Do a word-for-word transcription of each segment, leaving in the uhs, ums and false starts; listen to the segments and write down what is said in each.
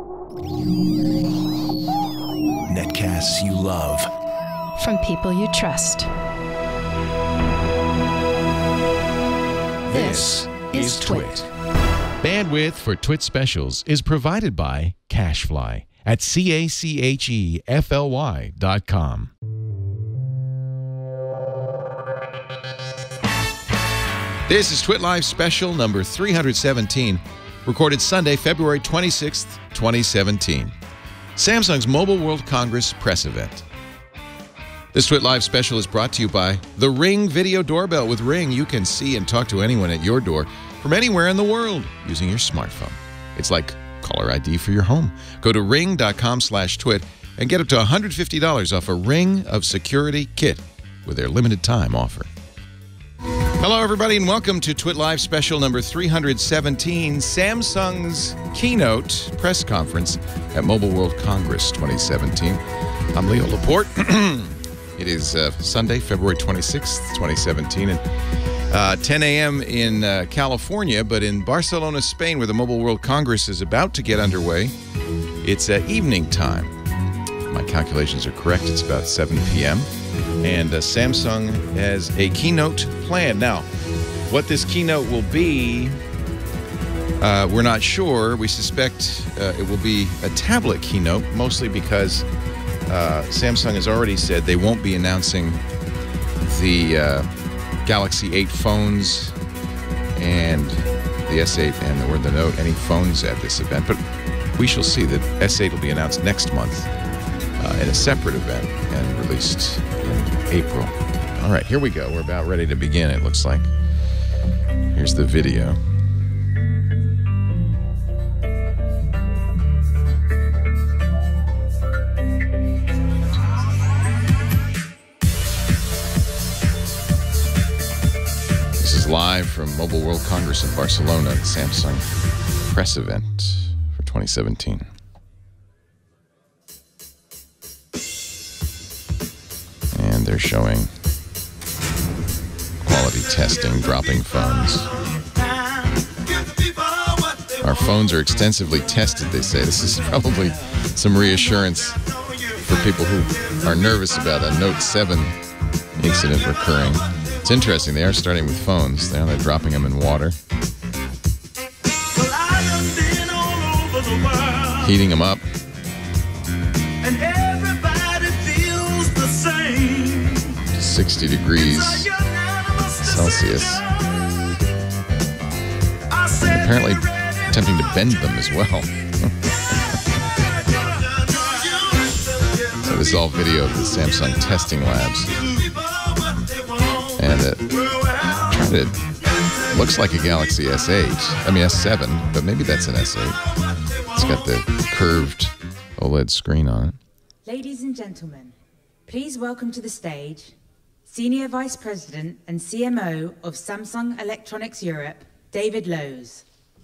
Netcasts you love. From people you trust. This is TWiT. Bandwidth for TWiT specials is provided by CacheFly at C A C H E F L Y dot com. This is TWiT Live special number three hundred seventeen, recorded Sunday, February twenty-sixth, twenty seventeen. Samsung's Mobile World Congress press event. This TWiT Live special is brought to you by the Ring Video Doorbell. With Ring, you can see and talk to anyone at your door from anywhere in the world using your smartphone. It's like caller I D for your home. Go to ring dot com slash twit and get up to one hundred fifty dollars off a Ring of Security kit with their limited time offer. Hello, everybody, and welcome to TWiT Live special number three hundred seventeen, Samsung's keynote press conference at Mobile World Congress twenty seventeen. I'm Leo Laporte. It is uh, Sunday, February twenty-sixth, twenty seventeen, and uh, ten a m in uh, California, but in Barcelona, Spain, where the Mobile World Congress is about to get underway, it's uh, evening time. If my calculations are correct, it's about seven p m, and uh, Samsung has a keynote planned. Now, what this keynote will be, uh, we're not sure. We suspect uh, it will be a tablet keynote, mostly because uh, Samsung has already said they won't be announcing the uh, Galaxy eight phones and the S eight and the, or the Note, any phones at this event. But we shall see. The S eight will be announced next month uh, in a separate event and released in April. All right, here we go. We're about ready to begin, it looks like. Here's the video. This is live from Mobile World Congress in Barcelona, the Samsung press event for twenty seventeen. And they're showing quality testing, dropping phones. Our phones are extensively tested, they say. This is probably some reassurance for people who are nervous about a Note seven incident recurring. It's interesting, they are starting with phones. Now they're dropping them in water, heating them up. sixty degrees Celsius. And apparently attempting to bend them as well. So this is all video of the Samsung testing labs. And it trying to, looks like a Galaxy S eight. I mean S seven, but maybe that's an S eight. It's got the curved OLED screen on it. Ladies and gentlemen, please welcome to the stage Senior Vice President and C M O of Samsung Electronics Europe, David Lowe's.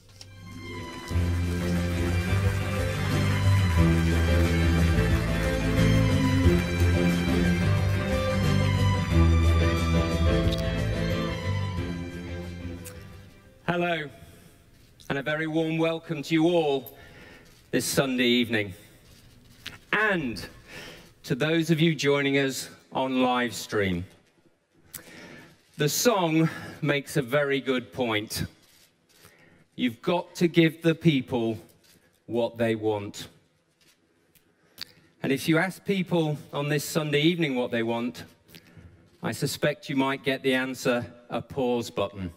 Hello, and a very warm welcome to you all this Sunday evening. And to those of you joining us on live stream. The song makes a very good point. You've got to give the people what they want. And if you ask people on this Sunday evening what they want, I suspect you might get the answer, a pause button.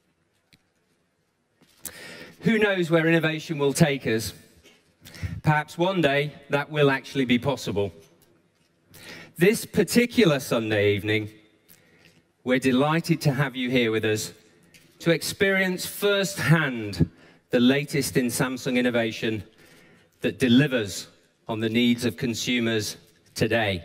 Who knows where innovation will take us? Perhaps one day that will actually be possible. This particular Sunday evening, we're delighted to have you here with us to experience firsthand the latest in Samsung innovation that delivers on the needs of consumers today.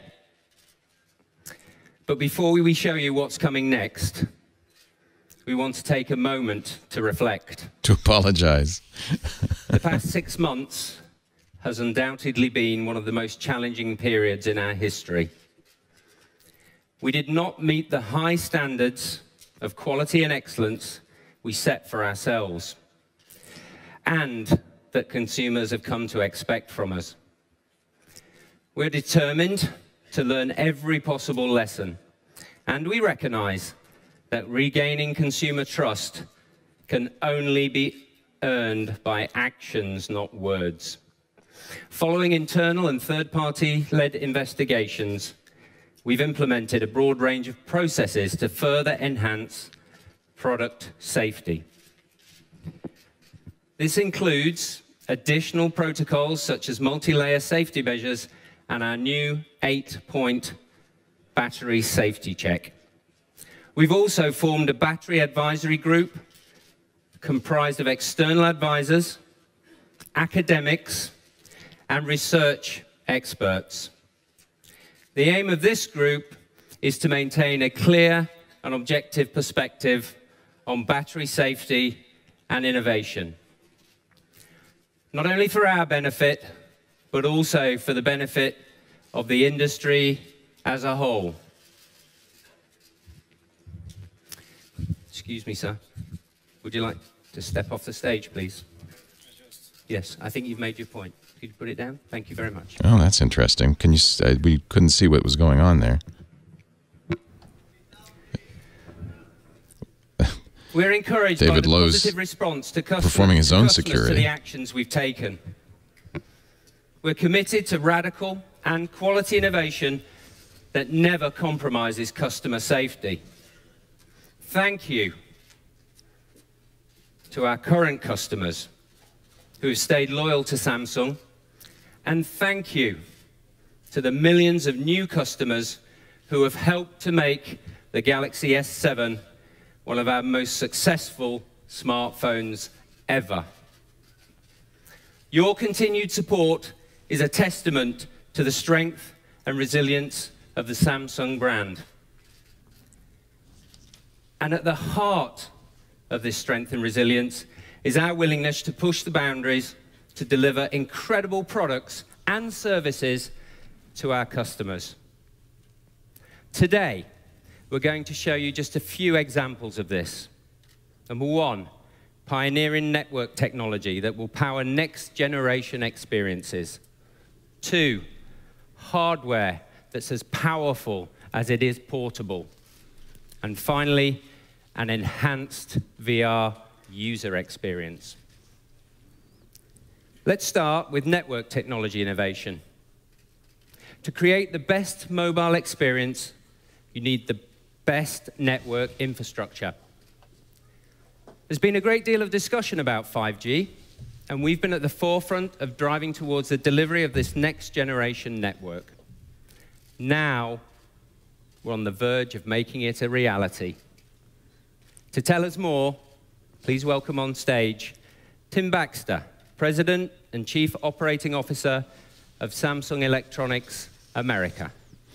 But before we show you what's coming next, we want to take a moment to reflect. To apologize. The past six months has undoubtedly been one of the most challenging periods in our history. We did not meet the high standards of quality and excellence we set for ourselves. And that consumers have come to expect from us. We're determined to learn every possible lesson, and we recognize that regaining consumer trust can only be earned by actions, not words. Following internal and third-party-led investigations, we've implemented a broad range of processes to further enhance product safety. This includes additional protocols such as multi-layer safety measures and our new eight-point battery safety check. We've also formed a battery advisory group comprised of external advisors, academics, and research experts. The aim of this group is to maintain a clear and objective perspective on battery safety and innovation, not only for our benefit, but also for the benefit of the industry as a whole. Excuse me, sir. Would you like to step off the stage, please? Yes, I think you've made your point. Could you put it down? Thank you very much. Oh, that's interesting. Can you? Uh, we couldn't see what was going on there. We're encouraged David by the Lowe's positive response to customers, performing his to own customers security. to the actions we've taken. We're committed to radical and quality innovation that never compromises customer safety. Thank you to our current customers who have stayed loyal to Samsung, and thank you to the millions of new customers who have helped to make the Galaxy S seven one of our most successful smartphones ever. Your continued support is a testament to the strength and resilience of the Samsung brand. And at the heart of this strength and resilience is our willingness to push the boundaries to deliver incredible products and services to our customers. Today, we're going to show you just a few examples of this. Number one, pioneering network technology that will power next-generation experiences. Two, hardware that's as powerful as it is portable. And finally, an enhanced V R user experience. Let's start with network technology innovation. To create the best mobile experience, you need the best network infrastructure. There's been a great deal of discussion about five G, and we've been at the forefront of driving towards the delivery of this next-generation network. Now, we're on the verge of making it a reality. To tell us more, please welcome on stage Tim Baxter, President and Chief Operating Officer of Samsung Electronics America.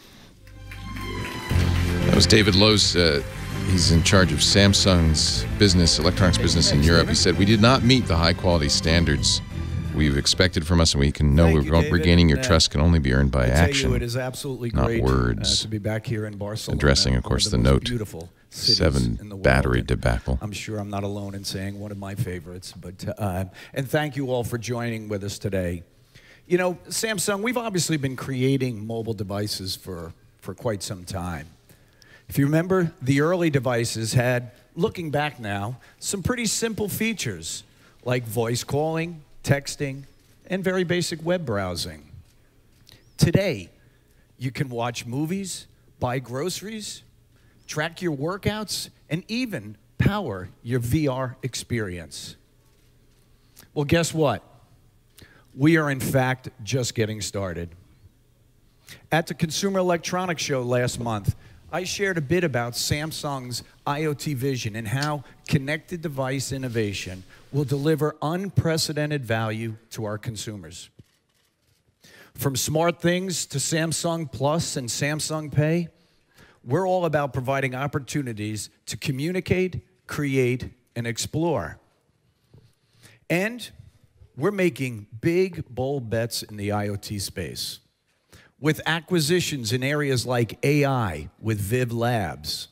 That was David Lowe's. Uh, he's in charge of Samsung's business, electronics business in Europe. He said, we did not meet the high-quality standards we've expected from us, and we can know Thank we're you, David, regaining your and, uh, trust can only be earned by I tell action, you, it is absolutely not great words. Uh, to be back here in Barcelona. Addressing, of course, one the of the most Note beautiful cities seven in the world. battery And debacle. I'm sure I'm not alone in saying one of my favorites. But uh, and thank you all for joining with us today. You know, Samsung, we've obviously been creating mobile devices for for quite some time. If you remember, the early devices had, looking back now, some pretty simple features like voice calling, texting, and very basic web browsing. Today, you can watch movies, buy groceries, track your workouts, and even power your V R experience. Well, guess what? We are, in fact, just getting started. At the Consumer Electronics Show last month, I shared a bit about Samsung's IoT vision and how connected device innovation will deliver unprecedented value to our consumers. From smart things to Samsung Plus and Samsung Pay, we're all about providing opportunities to communicate, create, and explore. And we're making big, bold bets in the IoT space, with acquisitions in areas like A I with Viv Labs,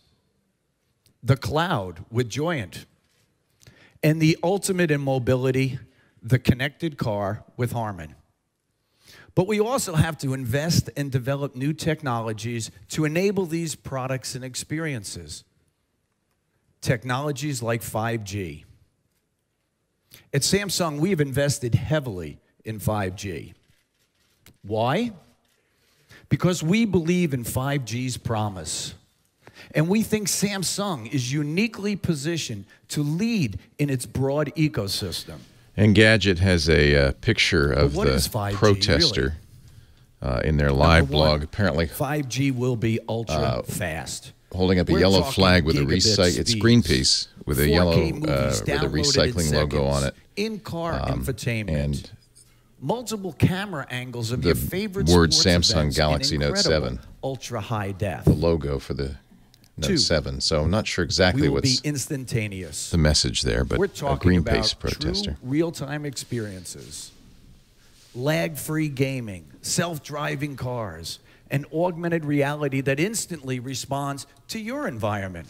the cloud with Joyent, and the ultimate in mobility, the connected car with Harman. But we also have to invest and develop new technologies to enable these products and experiences. Technologies like five G. At Samsung, we have invested heavily in five G. Why? Because we believe in five G's promise. And we think Samsung is uniquely positioned to lead in its broad ecosystem. Engadget has a uh, picture of what the is five G, protester really? uh, in their live Number one, blog, apparently five G will be ultra uh, fast. holding up a We're yellow talking flag with a gigabit recycle. It's speeds. Greenpeace with a yellow four K uh, movies with a downloaded recycling in logo on it. In-car Um, infotainment. and multiple camera angles of the your favorite word sports Samsung events Galaxy and Note incredible seven. ultra high def. The logo for the Note Two, seven. So I'm not sure exactly we will what's be instantaneous. the message there, but We're a talking Greenpeace about protester. true real-time experiences, lag-free gaming, self-driving cars, and augmented reality that instantly responds to your environment.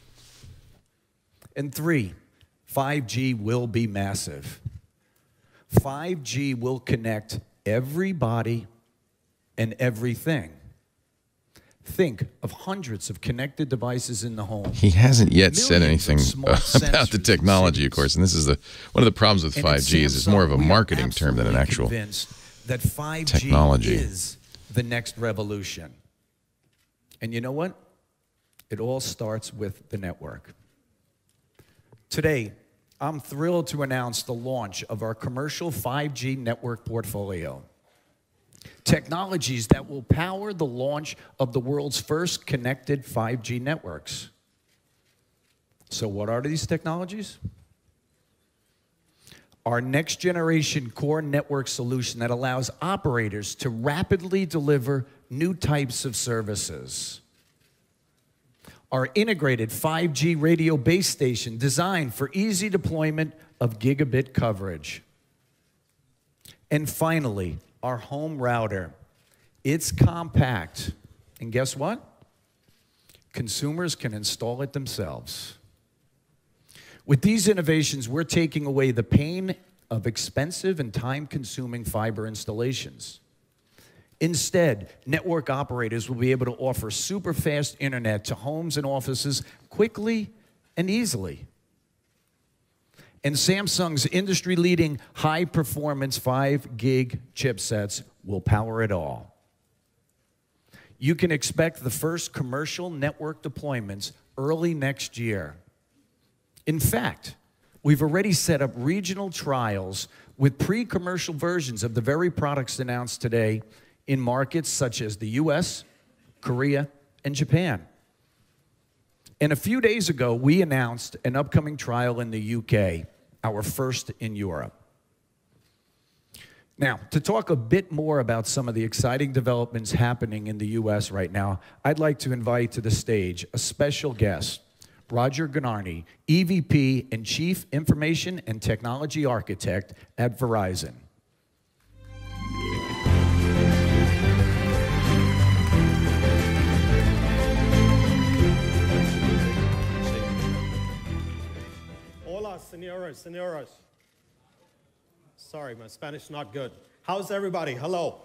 And three, five G will be massive. five G will connect everybody and everything. Think of hundreds of connected devices in the home. He hasn't yet said Millions of anything smart about the sensors in technology, of cities. course. And this is the one of the problems with And at five G is it's more of a Samsung, we are marketing term than an absolutely actual convinced that five G technology. is the next revolution. And you know what? It all starts with the network. Today, I'm thrilled to announce the launch of our commercial five G network portfolio. Technologies that will power the launch of the world's first connected five G networks. So what are these technologies? Our next generation core network solution that allows operators to rapidly deliver new types of services. Our integrated five G radio base station designed for easy deployment of gigabit coverage. And finally, our home router. It's compact. And guess what? Consumers can install it themselves. With these innovations, we're taking away the pain of expensive and time-consuming fiber installations. Instead, network operators will be able to offer super-fast internet to homes and offices quickly and easily. And Samsung's industry-leading high-performance five gig chipsets will power it all. You can expect the first commercial network deployments early next year. In fact, we've already set up regional trials with pre-commercial versions of the very products announced today in markets such as the U S, Korea, and Japan. And a few days ago, we announced an upcoming trial in the U K, our first in Europe. Now, to talk a bit more about some of the exciting developments happening in the U S right now, I'd like to invite to the stage a special guest, Roger Gonarny, E V P and Chief Information and Technology Architect at Verizon. Hola, señoras, señoras. Sorry, my Spanish is not good. How's everybody? Hello.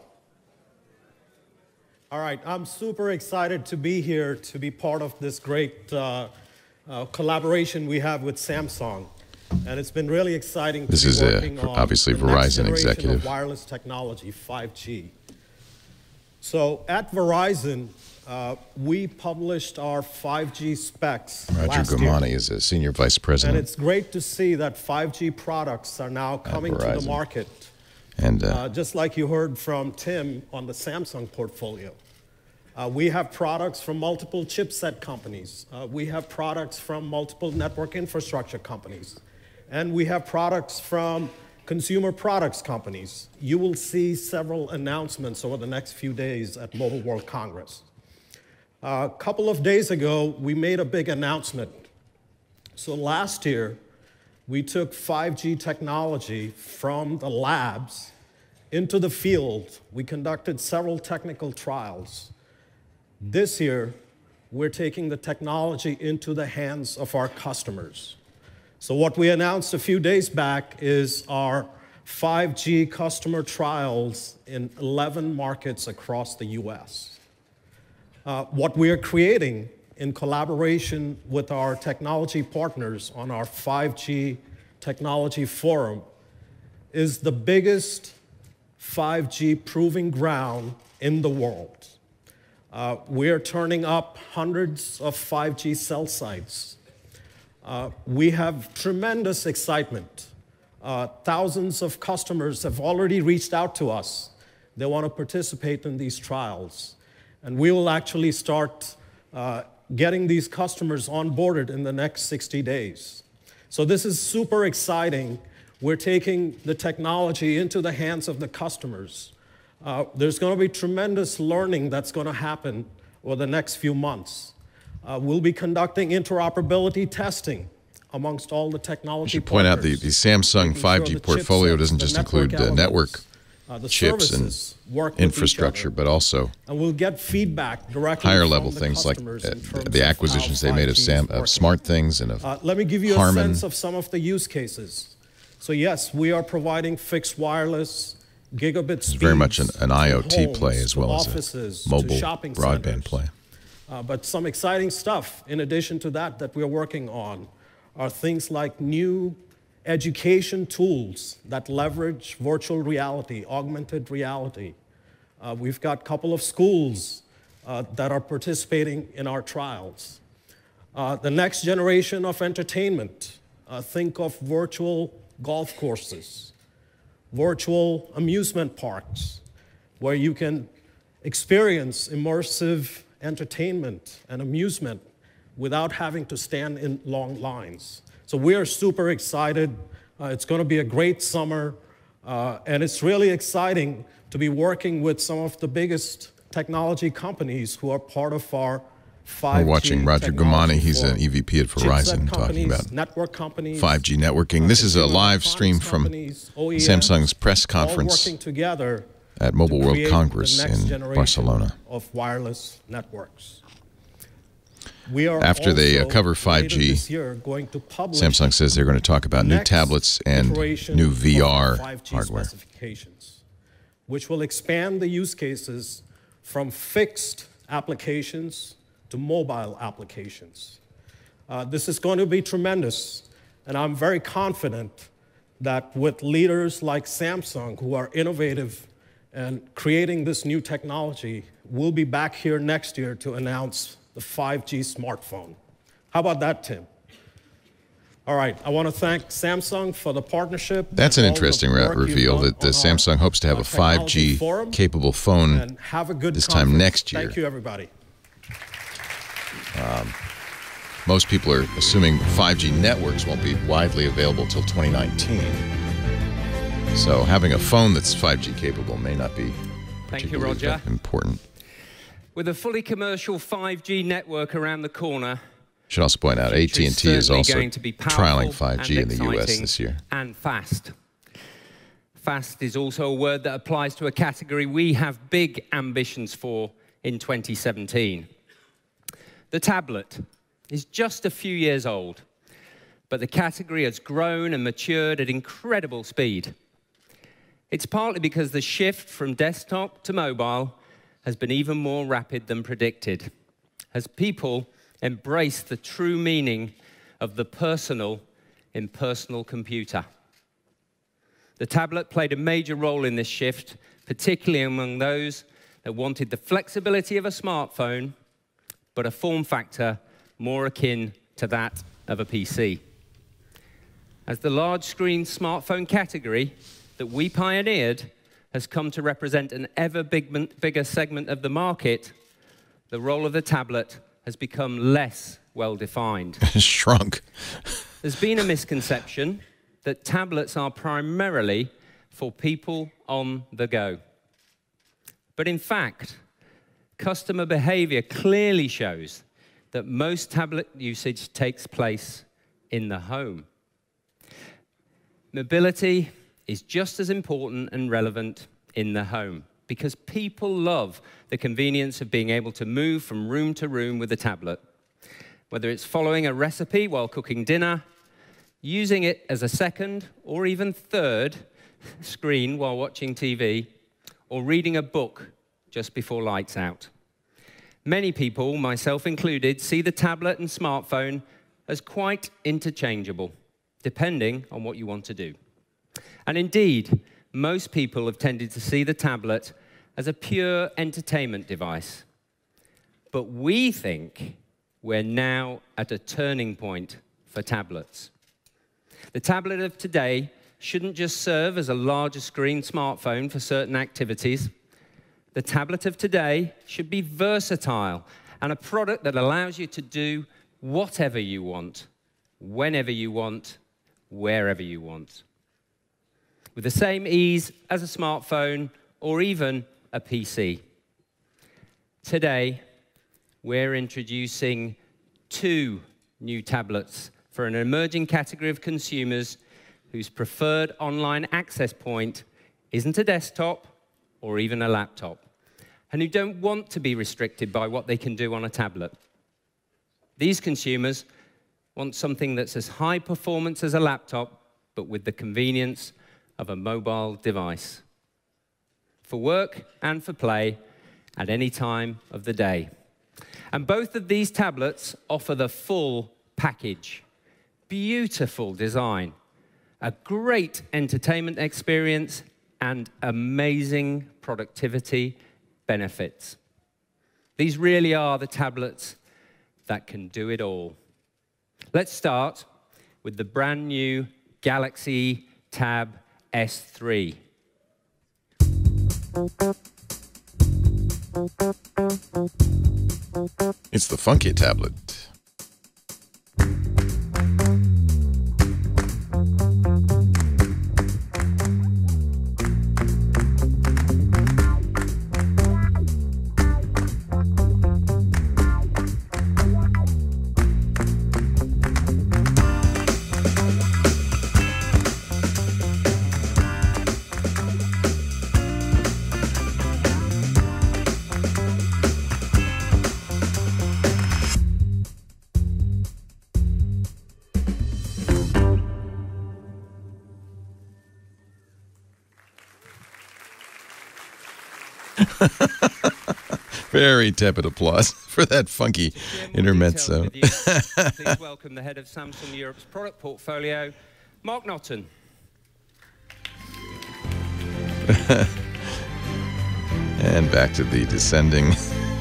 All right, I'm super excited to be here to be part of this great uh, uh, collaboration we have with Samsung. And it's been really exciting to This be is a- working on obviously the next Verizon generation executive. of wireless technology, five G. So at Verizon, uh, we published our five G specs Roger last year. Gomani is a senior vice And president. it's great to see that five G products are now coming to the Verizon. market, And uh, uh, just like you heard from Tim on the Samsung portfolio. Uh, we have products from multiple chipset companies. Uh, we have products from multiple network infrastructure companies. And we have products from consumer products companies. You will see several announcements over the next few days at Mobile World Congress. Uh, a couple of days ago, we made a big announcement. So last year, we took five G technology from the labs into the field. We conducted several technical trials. This year, we're taking the technology into the hands of our customers. So what we announced a few days back is our five G customer trials in eleven markets across the U S. Uh, what we are creating in collaboration with our technology partners on our five G Technology Forum is the biggest five G proving ground in the world. Uh, we are turning up hundreds of five G cell sites. Uh, we have tremendous excitement. Uh, thousands of customers have already reached out to us. They want to participate in these trials. And we will actually start uh, getting these customers onboarded in the next sixty days. So this is super exciting. We're taking the technology into the hands of the customers. Uh, there's going to be tremendous learning that's going to happen over the next few months. Uh, we'll be conducting interoperability testing amongst all the technology I should point out the, the Samsung five G portfolio doesn't just include uh, network uh, the chips and infrastructure, but also and we'll get feedback directly higher from level the things like customers uh, in terms the of acquisitions how they made of, Sam, of Smart Things and of uh, let me give you Harman. a sense of some of the use cases. So yes, we are providing fixed wireless, gigabit speeds. It's very much an, an IoT homes, play as well as a mobile broadband centers. play. Uh, but some exciting stuff in addition to that that we're working on are things like new education tools that leverage virtual reality, augmented reality. Uh, we've got a couple of schools uh, that are participating in our trials. Uh, the next generation of entertainment, uh, think of virtual golf courses, virtual amusement parks, where you can experience immersive entertainment and amusement without having to stand in long lines. So we are super excited. Uh, it's going to be a great summer, uh, and it's really exciting to be working with some of the biggest technology companies who are part of our five G We're watching Roger Gumani. He's an E V P at Verizon talking about network companies, five G networking. This is a live stream from Samsung's press conference all working together at Mobile to World create Congress the next in generation Barcelona. Of wireless networks. We are After they uh, also, cover five later G, this year, going to publish Samsung says they're going to talk about the new next tablets and iteration new of V R our five G hardware. specifications, which will expand the use cases from fixed applications to mobile applications. Uh, this is going to be tremendous, and I'm very confident that with leaders like Samsung who are innovative and creating this new technology, we'll be back here next year to announce the five G smartphone. How about that, Tim? All right, I want to thank Samsung for the partnership. That's an interesting re reveal that the Samsung hopes to have a five G capable phone have a good this time next year. Thank you, everybody. Um, most people are assuming five G networks won't be widely available till twenty nineteen. So having a phone that's five G capable may not be Thank you, Roger. important. With a fully commercial five G network around the corner, should also point out A T and T is also going to be trialing five G in the U S this year. And fast. Fast is also a word that applies to a category we have big ambitions for in twenty seventeen. The tablet is just a few years old, but the category has grown and matured at incredible speed. It's partly because the shift from desktop to mobile has been even more rapid than predicted, as people embrace the true meaning of the personal in personal computer. The tablet played a major role in this shift, particularly among those that wanted the flexibility of a smartphone, but a form factor more akin to that of a P C. As the large-screen smartphone category that we pioneered has come to represent an ever big, bigger segment of the market, the role of the tablet has become less well-defined. Shrunk. There's been a misconception that tablets are primarily for people on the go. But in fact, customer behavior clearly shows that most tablet usage takes place in the home. Mobility is just as important and relevant in the home because people love the convenience of being able to move from room to room with a tablet. Whether it's following a recipe while cooking dinner, using it as a second or even third screen while watching T V, or reading a book just before lights out. Many people, myself included, see the tablet and smartphone as quite interchangeable, depending on what you want to do. And indeed, most people have tended to see the tablet as a pure entertainment device. But we think we're now at a turning point for tablets. The tablet of today shouldn't just serve as a larger screen smartphone for certain activities. The tablet of today should be versatile and a product that allows you to do whatever you want, whenever you want, wherever you want, with the same ease as a smartphone or even a P C. Today, we're introducing two new tablets for an emerging category of consumers whose preferred online access point isn't a desktop or even a laptop, and who don't want to be restricted by what they can do on a tablet. These consumers want something that's as high performance as a laptop, but with the convenience of a mobile device, for work and for play at any time of the day. And both of these tablets offer the full package. Beautiful design, a great entertainment experience, and amazing productivity benefits. These really are the tablets that can do it all. Let's start with the brand new Galaxy Tab S three. It's the funky tablet. Very tepid applause for that funky intermezzo. Please welcome the head of Samsung Europe's product portfolio, Mark Notton. And back to the descending.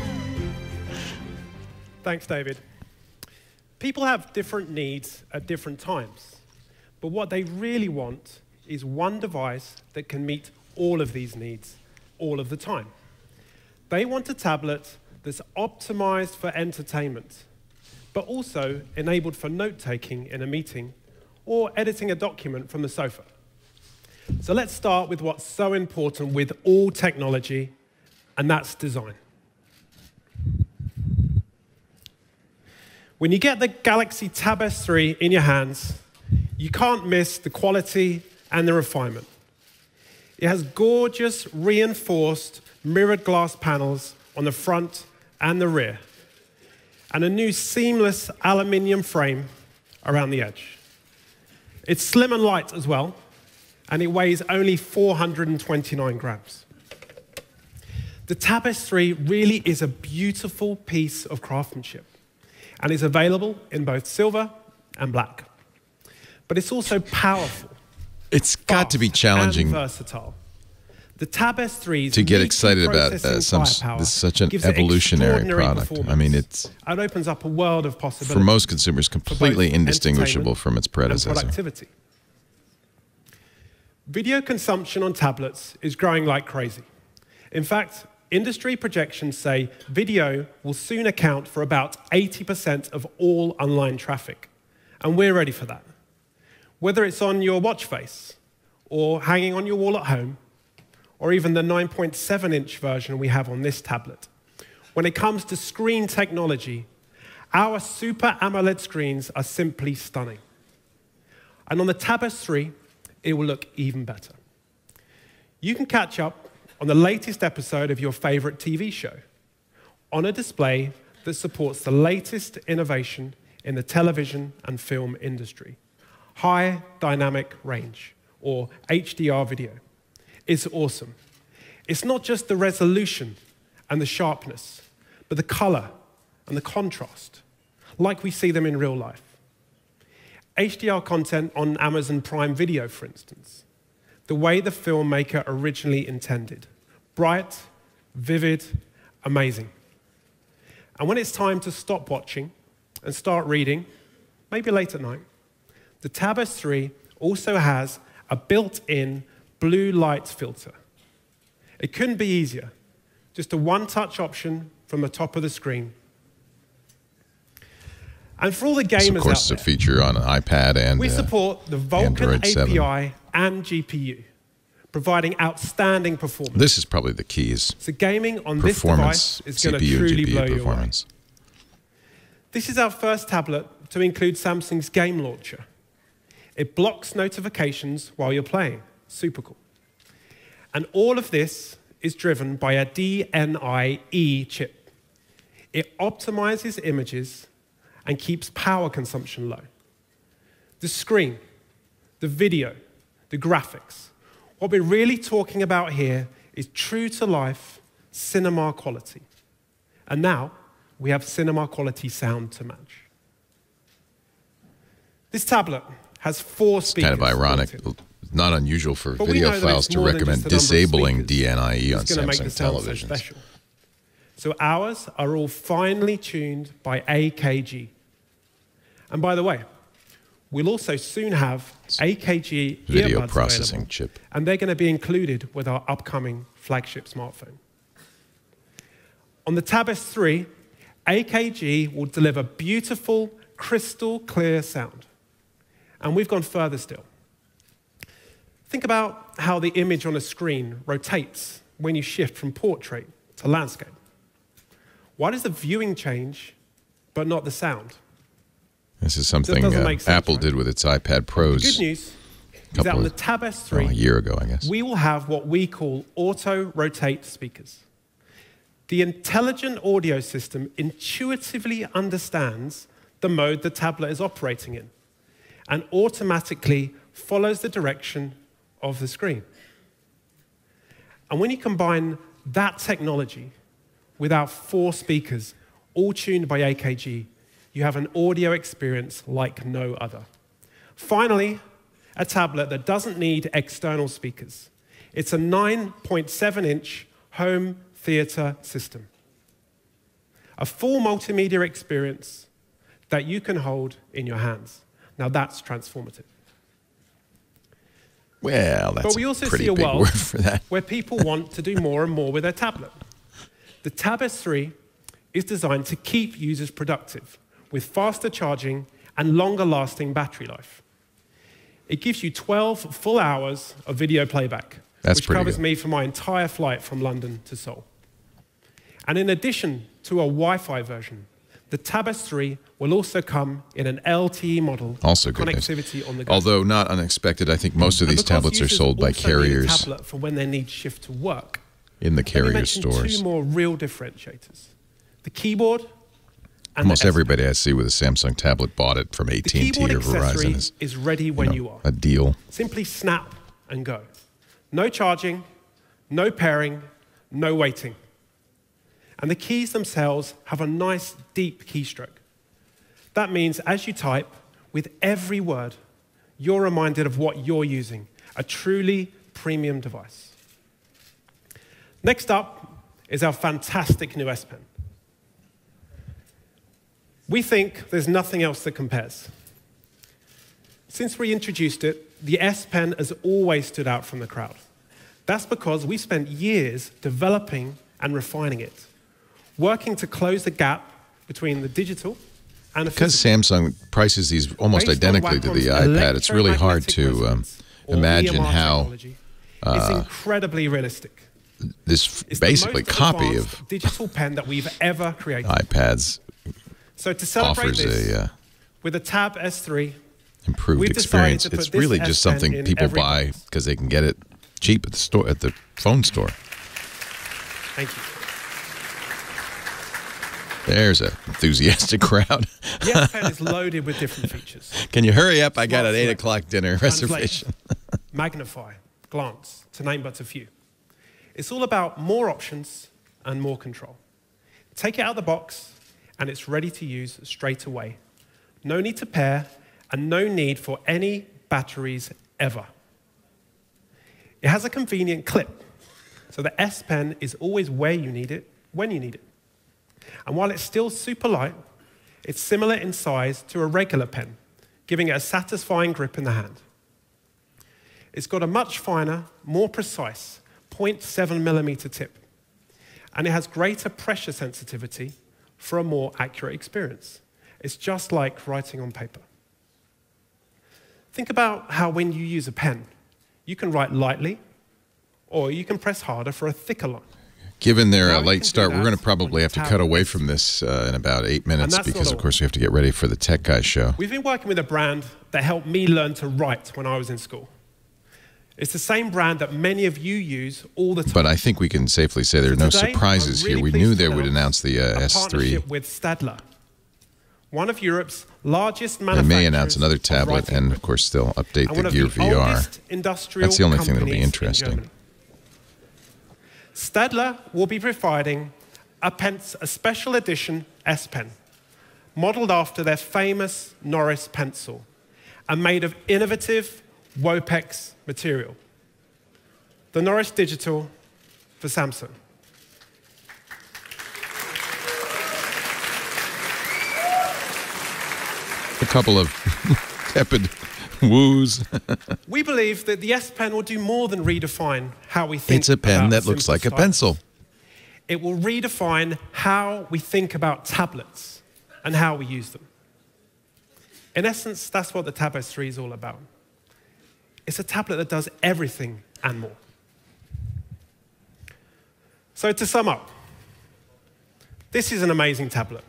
Thanks, David. People have different needs at different times, but what they really want is one device that can meet all of these needs all of the time. They want a tablet that's optimized for entertainment, but also enabled for note-taking in a meeting or editing a document from the sofa. So let's start with what's so important with all technology, and that's design. When you get the Galaxy Tab S three in your hands, you can't miss the quality and the refinement. It has gorgeous, reinforced, mirrored glass panels on the front and the rear, and a new seamless aluminium frame around the edge. It's slim and light as well, and it weighs only four hundred twenty-nine grams. The Tab S three really is a beautiful piece of craftsmanship, and is available in both silver and black. But it's also powerful. It's got to be challenging and versatile. The Tab S three's to get excited about uh, some. This is such an evolutionary product. I mean, it's it opens up a world of possibilities for most consumers completely indistinguishable from its predecessor. Productivity. Video consumption on tablets is growing like crazy. In fact, industry projections say video will soon account for about eighty percent of all online traffic, and we're ready for that. Whether it's on your watch face, or hanging on your wall at home, or even the nine point seven inch version we have on this tablet. When it comes to screen technology, our Super AMOLED screens are simply stunning. And on the Tab S three, it will look even better. You can catch up on the latest episode of your favorite T V show on a display that supports the latest innovation in the television and film industry. High dynamic range, or H D R video. It's awesome. It's not just the resolution and the sharpness, but the color and the contrast, like we see them in real life. H D R content on Amazon Prime Video, for instance, the way the filmmaker originally intended. Bright, vivid, amazing. And when it's time to stop watching and start reading, maybe late at night, the Tab S three also has a built-in blue light filter. It couldn't be easier. Just a one-touch option from the top of the screen. And for all the gamers out there, of course, it's a feature on an iPad and we uh, support the Vulkan Android A P I seven. and G P U, providing outstanding performance. This is probably the keys. So gaming on this device is going to C P U, truly G P U blow you away. performance. This is our first tablet to include Samsung's game launcher. It blocks notifications while you're playing. Super cool. And all of this is driven by a D N I E chip. It optimizes images and keeps power consumption low. The screen, the video, the graphics. What we're really talking about here is true-to-life cinema quality. And now, we have cinema quality sound to match. This tablet has four speakers. Kind of ironic. Not unusual for But we video know that files it's to more than recommend just a number of disabling speakers D N I E on that's gonna make the Samsung sound so televisions. special. So ours are all finely tuned by A K G. And by the way, we'll also soon have A K G Video earbuds processing available, chip. and they're going to be included with our upcoming flagship smartphone. On the Tab S three, A K G will deliver beautiful, crystal clear sound. And we've gone further still. Think about how the image on a screen rotates when you shift from portrait to landscape. Why does the viewing change, but not the sound? This is something doesn't uh, make sense, Apple right? did with its iPad Pros. The good news is couple that on the of- Tab S three, well, a year ago, I guess. we will have what we call auto-rotate speakers. The intelligent audio system intuitively understands the mode the tablet is operating in and automatically follows the direction of the screen. And when you combine that technology with our four speakers, all tuned by A K G, you have an audio experience like no other. Finally, a tablet that doesn't need external speakers. It's a nine point seven inch home theater system. A full multimedia experience that you can hold in your hands. Now that's transformative. Well, that's But we also a pretty see a big world word for that. where people want to do more and more with their tablet. The Tab S three is designed to keep users productive with faster charging and longer-lasting battery life. It gives you twelve full hours of video playback, That's which pretty covers good. me for my entire flight from London to Seoul. And in addition to a Wi-Fi version, the Tab S three will also come in an L T E model Also for good news. connectivity on the go. Although not unexpected, I think most of And these because tablets are users sold by also need a carriers tablet for when they need shift to work. in the Let me carrier mention stores. two more real differentiators. The keyboard and Almost the S Pen. everybody I see with a Samsung tablet bought it from A The T and T keyboard or accessory Verizon. Is, is ready you when know, you are. a deal. Simply snap and go. No charging, no pairing, no waiting. And the keys themselves have a nice deep keystroke. That means as you type, with every word, you're reminded of what you're using, a truly premium device. Next up is our fantastic new S Pen. We think there's nothing else that compares. Since we introduced it, the S Pen has always stood out from the crowd. That's because we spent years developing and refining it, working to close the gap between the digital and the Because physical. Samsung prices these almost Based on identically to the Wacom's iPad, it's really hard electromagnetic to um, resonance, or imagine E M R how technology, it's incredibly realistic. this It's the basically most copy advanced of digital pen that we've ever created. iPads So to celebrate offers this, a uh, with the Tab S three, improved We've decided experience. to put It's this really S just Pen something in people every buy box. because they can get it cheap at the store, at the phone store. thank you. There's an enthusiastic crowd. The S Pen is loaded with different features. Can you hurry up? I got Smart an eight select. o'clock dinner Translate. reservation. Magnify, Glance, to name but a few. It's all about more options and more control. Take it out of the box, and it's ready to use straight away. No need to pair, and no need for any batteries ever. It has a convenient clip, so the S Pen is always where you need it, when you need it. And while it's still super light, it's similar in size to a regular pen, giving it a satisfying grip in the hand. It's got a much finer, more precise zero point seven millimeter tip, and it has greater pressure sensitivity for a more accurate experience. It's just like writing on paper. Think about how when you use a pen, you can write lightly, or you can press harder for a thicker line. Given their uh, late start, we're going to probably have to cut away from this uh, in about eight minutes because, of course, we have to get ready for the Tech Guys show. We've been working with a brand that helped me learn to write when I was in school. It's the same brand that many of you use all the time. But I think we can safely say there are no surprises here. We knew they would announce the uh, S three. Partnership with Stadler, one of Europe's largest manufacturers. They may announce another tablet and, of course, still update the Gear V R. That's the only thing that will be interesting. Stadler will be providing a, pens, a special edition S Pen, modeled after their famous Norris pencil, and made of innovative Wopex material. The Norris Digital for Samsung. A couple of tepid woos. We believe that the S Pen will do more than redefine how we think. It's a pen about that looks like a pencil. It will redefine how we think about tablets and how we use them. In essence, that's what the Tab S three is all about. It's a tablet that does everything and more. So to sum up, this is an amazing tablet.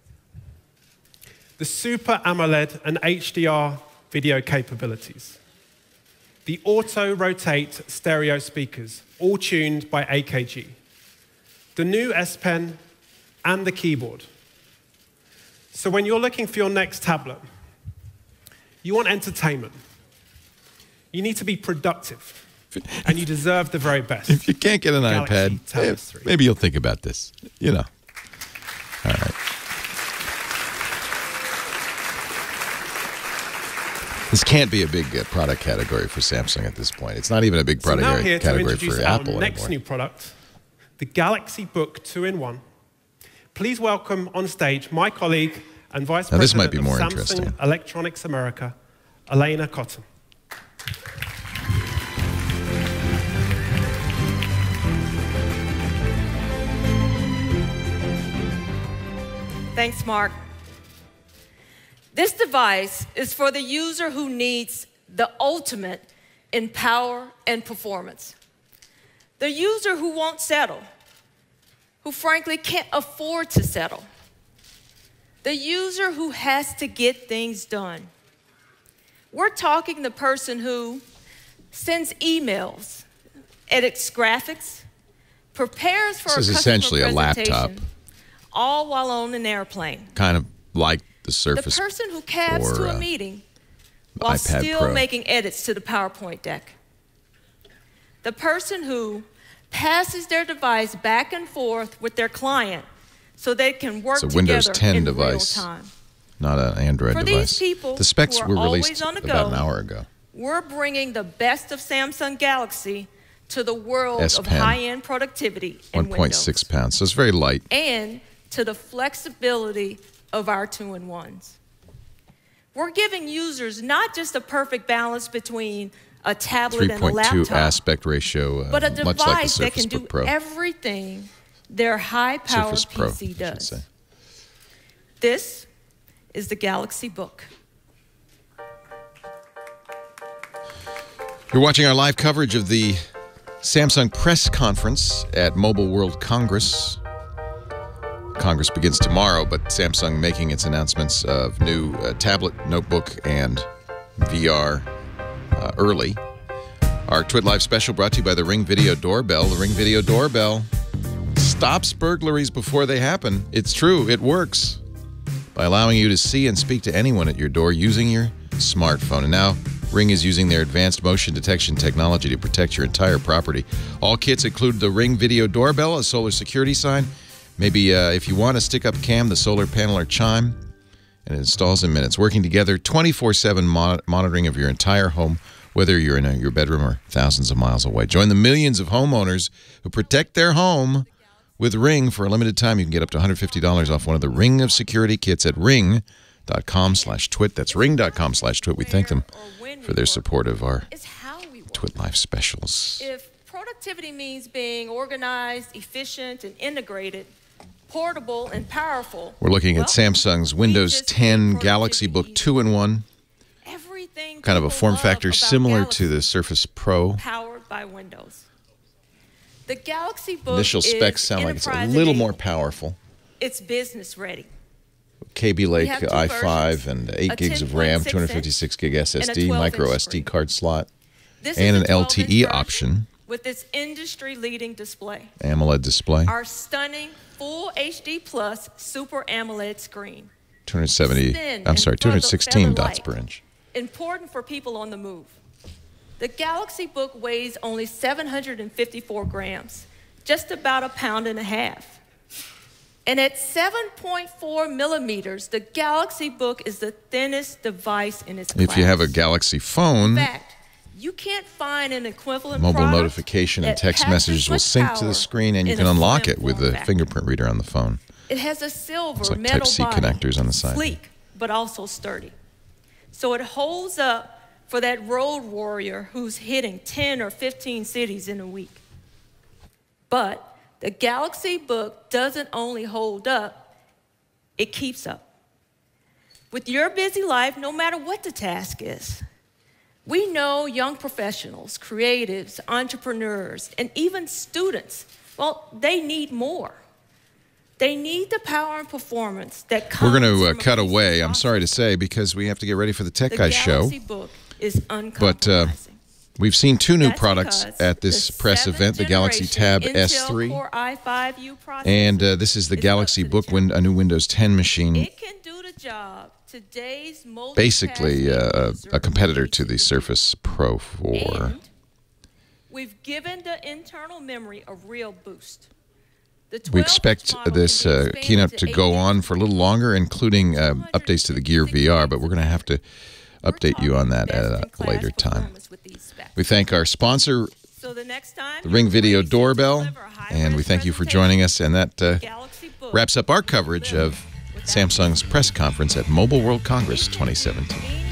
The Super AMOLED and H D R video capabilities. The auto-rotate stereo speakers, all tuned by A K G. The new S Pen and the keyboard. So when you're looking for your next tablet, you want entertainment. You need to be productive, and you deserve the very best. If you can't get an Galaxy iPad, Tab S three. Maybe you'll think about this. You know. All right. This can't be a big uh, product category for Samsung at this point. It's not even a big product so now here category to for our Apple next anymore. new product, the Galaxy Book two in one. Please welcome on stage my colleague and Vice Now, this President might be of more Samsung interesting. Electronics America, Elena Cotton. Thanks, Mark. This device is for the user who needs the ultimate in power and performance. The user who won't settle, who frankly can't afford to settle. The user who has to get things done. We're talking the person who sends emails, edits graphics, prepares for This a is customer essentially a presentation, laptop. all while on an airplane. Kind of like the Surface. The person who cabs or, to a uh, meeting while iPad still Pro. making edits to the PowerPoint deck. The person who passes their device back and forth with their client so they can work It's a Windows together ten in device, real time. not an Android For device. these people the specs who are were always released on the about go, an hour ago. We're bringing the best of Samsung Galaxy to the world S of Pen, high-end productivity one and point six pounds, so it's very light. and to the flexibility of our two-in-ones. We're giving users not just a perfect balance between a tablet and a three point two laptop, aspect ratio, uh, but a much like the device that Surface can do Book Pro. everything their high-powered Surface Pro, P C I should does. say. This is the Galaxy Book. You're watching our live coverage of the Samsung press conference at Mobile World Congress. Congress begins tomorrow, but Samsung making its announcements of new uh, tablet, notebook, and V R uh, early. Our TWiT Live special brought to you by the Ring Video Doorbell. The Ring Video Doorbell stops burglaries before they happen. It's true, it works by allowing you to see and speak to anyone at your door using your smartphone. And now, Ring is using their advanced motion detection technology to protect your entire property. All kits include the Ring video doorbell, a solar security sign, maybe uh, if you want a stick-up cam, the solar panel or chime, and it installs in minutes. Working together, twenty-four seven mon monitoring of your entire home, whether you're in a, your bedroom or thousands of miles away. Join the millions of homeowners who protect their home with Ring. For a limited time, you can get up to one hundred fifty dollars off one of the Ring of Security kits at ring dot com slash twit. That's ring dot com slash twit. We thank them for their support of our Twit Life specials. If productivity means being organized, efficient, and integrated, portable and powerful. We're looking at well, Samsung's Windows ten Galaxy Book two in one. Everything kind of a form factor similar Galaxy, to the Surface Pro. Powered by Windows. The Galaxy Book Initial specs sound like it's a little more powerful. It's business ready. Kaby Lake i five and eight gigs of RAM, two hundred fifty-six gig S S D, micro S D card slot, and an L T E option. With its industry-leading display. AMOLED display. Our stunning full H D plus Super AMOLED screen. two hundred seventy, I'm sorry, two hundred sixteen dots per inch. Important for people on the move. The Galaxy Book weighs only seven hundred fifty-four grams, just about a pound and a half. And at seven point four millimeters, the Galaxy Book is the thinnest device in its class. If you have a Galaxy phone, in fact, you can't find an equivalent mobile product notification and text messages will sync to the screen, and you can unlock it with the fingerprint reader on the phone. It has a silver it's like metal Type C body, connectors on the side. sleek but also sturdy. So it holds up for that road warrior who's hitting ten or fifteen cities in a week. But the Galaxy Book doesn't only hold up, it keeps up. With your busy life, no matter what the task is, we know young professionals, creatives, entrepreneurs, and even students, well, they need more. They need the power and performance that comes We're going to uh, from cut away, I'm sorry to say, because we have to get ready for the Tech the Guys show. Galaxy Book is But uh, we've seen two new That's products at this press event, the Galaxy Tab Intel S three. Core i five U processor And uh, this is the is Galaxy up to the Book, win a new Windows ten machine. It can do the job today's multitasking Basically uh, user a competitor needs to the Surface Pro four. And we've given the internal memory a real boost. The We twelve expect model this can be uh, expanded keynote to to eight go gigs. on for a little longer, including uh, updates to the Gear V R, but we're going to have to update you on that at a later time. We thank our sponsor, So the next time the Ring Video you're ready to Doorbell, deliver a high-res and we thank you for presentation, joining us. And that uh, Galaxy Book wraps up our coverage of Samsung's press conference at Mobile World Congress twenty seventeen.